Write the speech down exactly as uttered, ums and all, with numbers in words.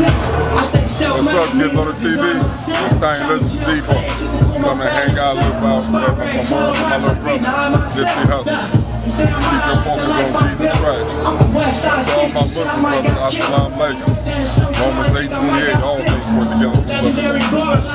What's up, getting on the T V? This time, listen to Debo. Come and hang out with my, my, my, my little brother, Nipsey Hussle. Keep your focus on Jesus Christ. To all my Muslim brothers, Assalamu alaikum. Romans eight twenty-eight, all things work together for the